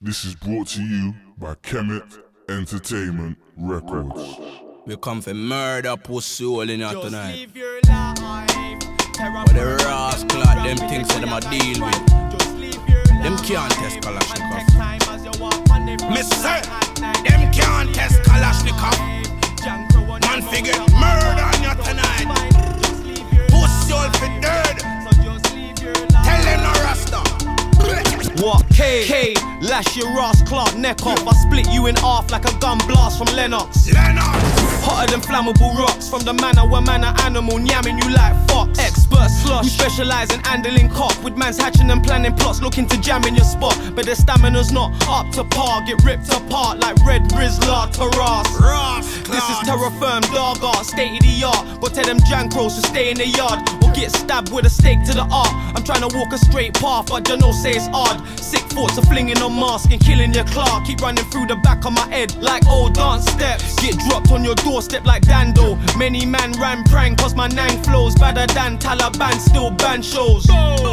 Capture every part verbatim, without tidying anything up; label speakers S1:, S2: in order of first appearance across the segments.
S1: This is brought to you by Kemet Entertainment Records.
S2: We come for murder pussy all in here tonight.
S3: Leave your life.
S2: But the rascal, them things that them a deal with, them can't test Kalashnikov. Miss sir, them can't test Kalashnikov. Man figure murder on you tonight. Pussy all for dirt. Tell them no rasta.
S3: What? K, K, lash your ass, Clark, neck off. I split you in half like a gun blast from Lennox.
S2: Lennox!
S3: Hotter than flammable rocks. From the manor where man a animal, nyamming you like fox. Expert slush, we specialise in handling cock. With mans hatching and planning plots, looking to jam in your spot. But their stamina's not up to par. Get ripped apart like Red Rizzler to Ross. This is terra firm, dog art, state of the art. Go tell them jankros to stay in the yard or get stabbed with a stake to the art. I'm trying to walk a straight path, but you know say it's odd. Sick thoughts of flinging on mask and killing your Clark. Keep running through the back of my head like old dance steps. Get dropped on your doorstep like Dando. Many man ran prang cause my nang flows better than Taliban, still ban shows.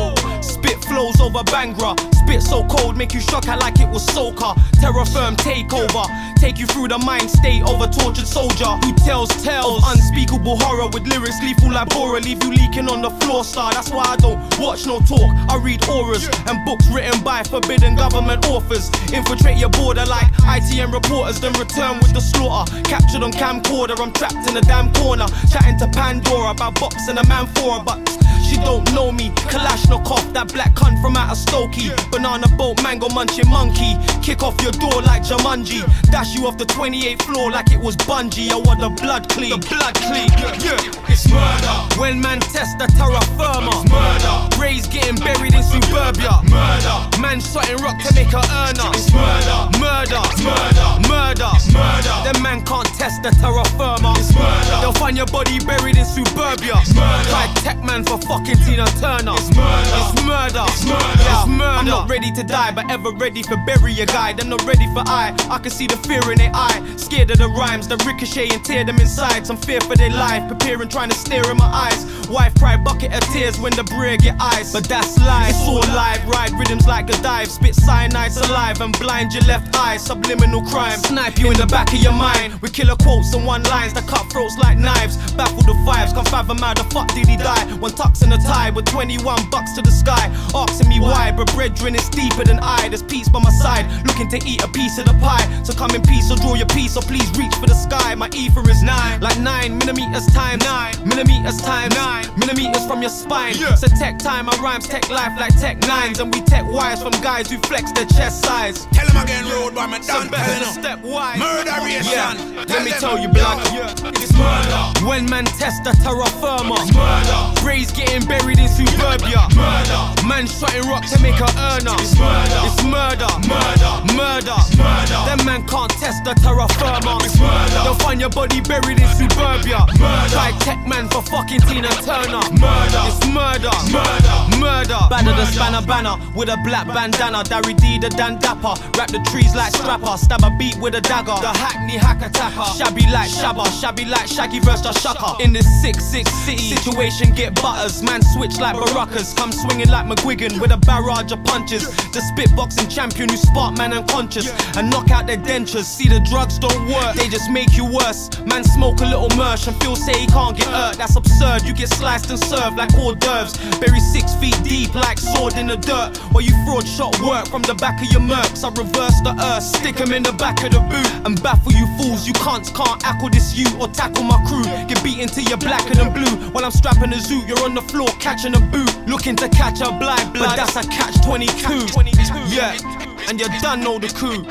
S3: Spit flows over Bangra. Spit so cold, make you shock out like it was soca. Terra firm takeover. Take you through the mind state of a tortured soldier who tells tales of unspeakable horror with lyrics lethal like Bora. Leave you leaking on the floor, star. That's why I don't watch no talk. I read auras and books written by forbidden government authors. Infiltrate your border like I T N reporters, then return with the slaughter. Captured on camcorder, I'm trapped in a damn corner. Chatting to Pandora about boxing a man for her, but she don't know me. Kalashnikov, that black cunt from out of Stokey. Banana boat, mango munching monkey. Kick off your door like Jumanji. Dash you off the twenty-eighth floor like it was bungee. I want the blood clean. The blood clean. Yeah, yeah.
S2: It's murder.
S3: When man test the terra firma.
S2: It's murder.
S3: Rays getting buried in suburbia.
S2: Murder.
S3: Man shotting rock to make her earner.
S2: It's murder.
S3: Murder.
S2: It's murder.
S3: Murder.
S2: It's murder.
S3: Them man can't test the terra firma.
S2: It's murder.
S3: They'll find your body buried in suburbia.
S2: It's murder.
S3: Try tech man for fucking Tina Turner.
S2: It's murder.
S3: It's murder.
S2: It's murder.
S3: It's murder. I'm not ready to die, but ever ready for bury a guy. They're not ready for I. I can see the fear in their eye. Scared of the rhymes that ricochet and tear them inside. Some fear for their life, preparing, trying to stare in my eyes. Wife cry bucket of tears when the breer get ice. But that's life. It's all live. Ride rhythms like a dive. Spit cyanide alive and blind your left eye. Subliminal crime. Snipe you in the back of your mind. With killer quotes and one lines that cut throats like knives. Baffle the vibes. Can't fathom how the fuck did he die. One tux in a tie with twenty-one bucks to the sky. Asking me why, but brethren is deeper than I. There's peace by my side, looking to eat a piece of the pie. So come in peace or draw your piece, or please reach for the sky. My ether is nine, like nine millimeters times nine millimeters times nine millimeters from your spine. Yeah. So tech time, my rhymes tech life like tech nines, and we tech wires from guys who flex their chest size.
S2: Tell them again, road boy, my damn
S3: better step wise.
S2: Murderation.
S3: Yeah. Let me tell you, blood.
S2: Yeah. It's murder.
S3: When man test the terra firma.
S2: It's murder.
S3: Rays getting buried in suburbia.
S2: Murder.
S3: Man shotting rock to make her earner.
S2: It's murder.
S3: It's murder.
S2: Murder.
S3: Murder.
S2: It's murder.
S3: Them man can't test the terra firma.
S2: It's murder.
S3: They'll find your body buried in suburbia.
S2: Murder.
S3: Try tech man for fucking Tina Turner.
S2: Murder.
S3: It's murder.
S2: Murder.
S3: Murder. Banner the spanner banner with a black bandana. Darry D the Dan Dapper. Wrap the trees like strapper. Stab a beat with a dagger. The hackney hack attacker. Shabby like Shabba. Shabby like Shaggy versus the Shucker. In this six six city situation get butters. Man switch like Baracas. Come swinging like McGuigan with a barrage of punches. The spitboxing champion who spark man unconscious and knock out their dentures. See the drugs don't work, they just make you worse. Man smoke a little merch and feel say he can't get hurt. That's absurd, you get sliced and served like hors d'oeuvres. Bury six feet deep like sword in the dirt. While you fraud shot work from the back of your mercs. I reverse the earth, stick them in the back of the boot and baffle you fools. You cunts can't ackle this you or tackle my crew. Get beaten till you're blacker than blue. While I'm strapping a zoo, you're on the floor catching a boot. Looking to catch a blind blood, but that's a catch twenty-two. Yeah, and you done know the coup.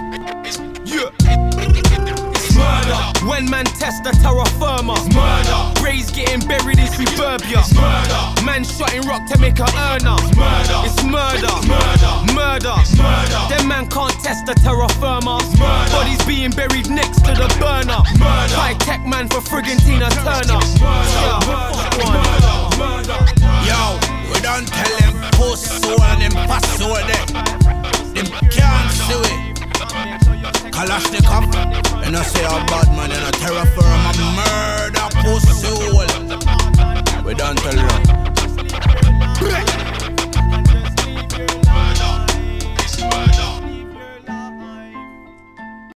S3: Yeah.
S2: It's murder.
S3: When man test the terra firma.
S2: It's murder.
S3: Rays getting buried in suburbia.
S2: It's murder.
S3: Man shotting rock to make her earner.
S2: It's murder.
S3: It's murder.
S2: It's murder.
S3: Murder.
S2: It's murder.
S3: Them man can't test the terra firma.
S2: It's murder.
S3: Bodies being buried next to the burner.
S2: It's murder.
S3: Try tech man for friggin' Tina Turner.
S2: It's murder.
S3: Yeah.
S2: Murder. Murder. Yo, we don't tell them post soul and them pass soul there. Them can't see it. Kalashnikov, and I say a bad man and a terror firm, a murder pussy hole. We don't tell them.